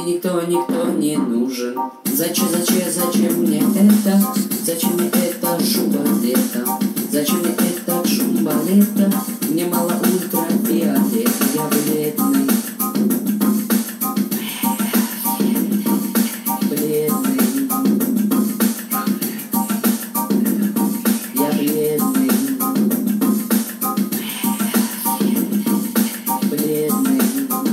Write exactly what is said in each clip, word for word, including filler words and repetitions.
мне никто, никто не нужен. Зачем, зачем, зачем мне это? Зачем мне это шум балета? Зачем мне этот шум балета? Мне мало ультрафиолета, я бледный. Бледный. Я бледный. Бледный.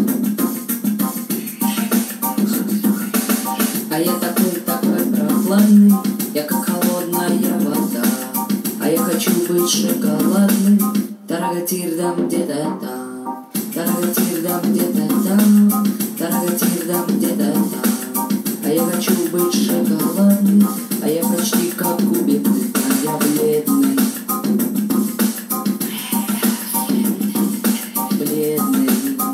А я такой, такой прохладный, я как холодная вода. А я хочу быть шоколадным. Тарагатирдам где-то там, тарагатирдам где-то там, тарагатирдам где-то там. А я хочу быть шоколадным, а я почти как кубик льда, я бледный. Бледный.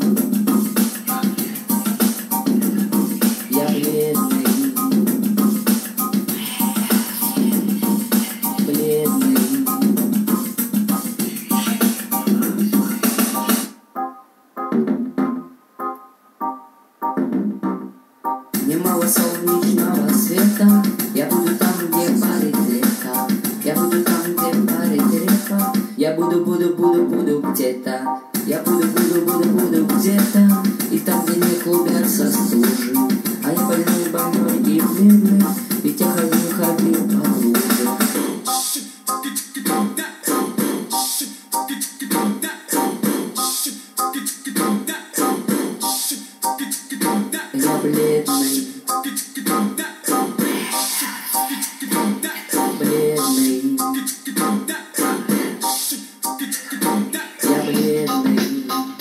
Я бледный. Бледный. Мне мало солнечного света, я буду там, где парит лето. Я буду там, где парит река. Я буду, буду, буду, буду где-то. Я буду, буду, буду, буду где-то. И там, где не клубятся стужи. А я больной, больной и бледный, ведь я ходил, ходил по луже. Я бледный. Бледный. Я бледный.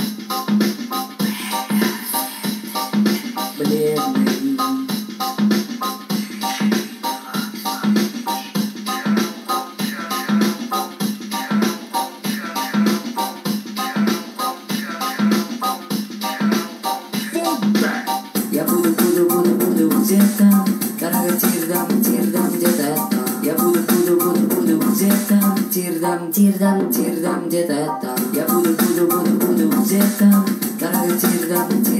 Бледный. Я буду, буду, буду, буду где-то. Тарагатирдам, тирдам где-то там. Я буду, буду, буду, буду где-то. Тирдам, тирдам, тирдам где-то там. Я буду, буду, буду, буду где-то. Тарагатирдам, тирдам.